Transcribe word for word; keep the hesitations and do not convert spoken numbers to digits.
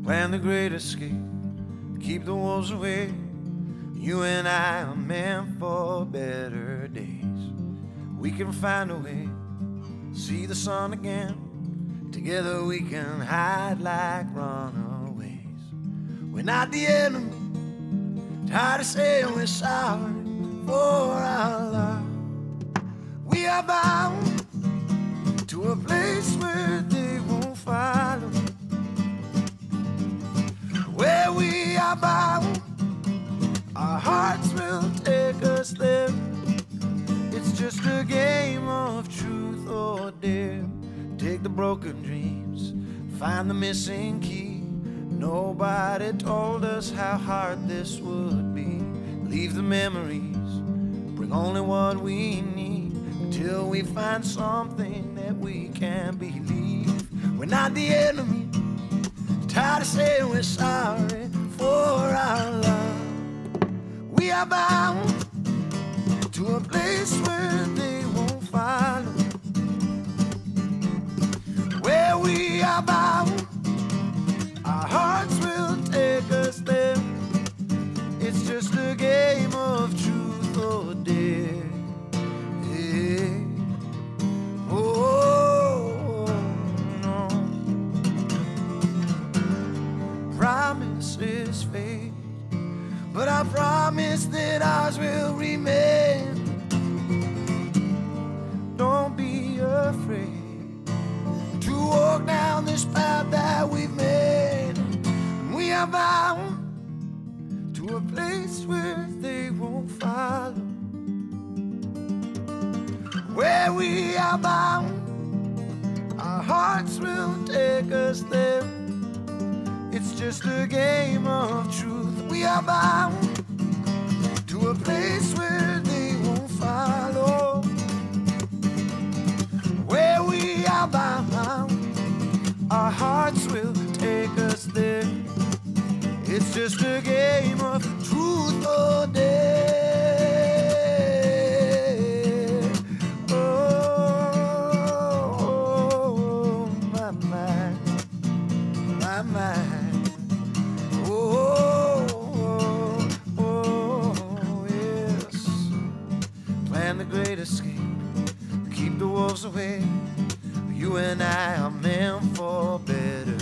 plan the great escape, keep the wolves away. You and I are meant for better days. We can find a way, see the sun again. Together we can hide like runaways. We're not the enemy, tired of saying we're sorry for our love. We are bound to a place where they won't follow. Where we are bound, our hearts will take us there. It's just a game of truth or dare. Take the broken dreams, find the missing key. Nobody told us how hard this would be. Leave the memories, bring only what we need, until we find something that we can believe. We're not the enemy, tired of saying we're sorry for our love. We are bound to a place where they won't follow. Where we are bound, our hearts will take us there. It's just a game of truth or dare. Yeah. Oh, no. Promises fade, but I promise that ours will remain. Don't be afraid to walk down this path that we've made. We are bound to a place where they won't follow. Where we are bound, our hearts will take us there. It's just a game of truth. We are bound to a place where they won't follow. Where we are bound, our hearts will take us there. It's just a game of truth or dare. Oh, my mind, my mind. Oh, oh, oh, yes. Plan the great escape, keep the wolves away. You and I are meant for better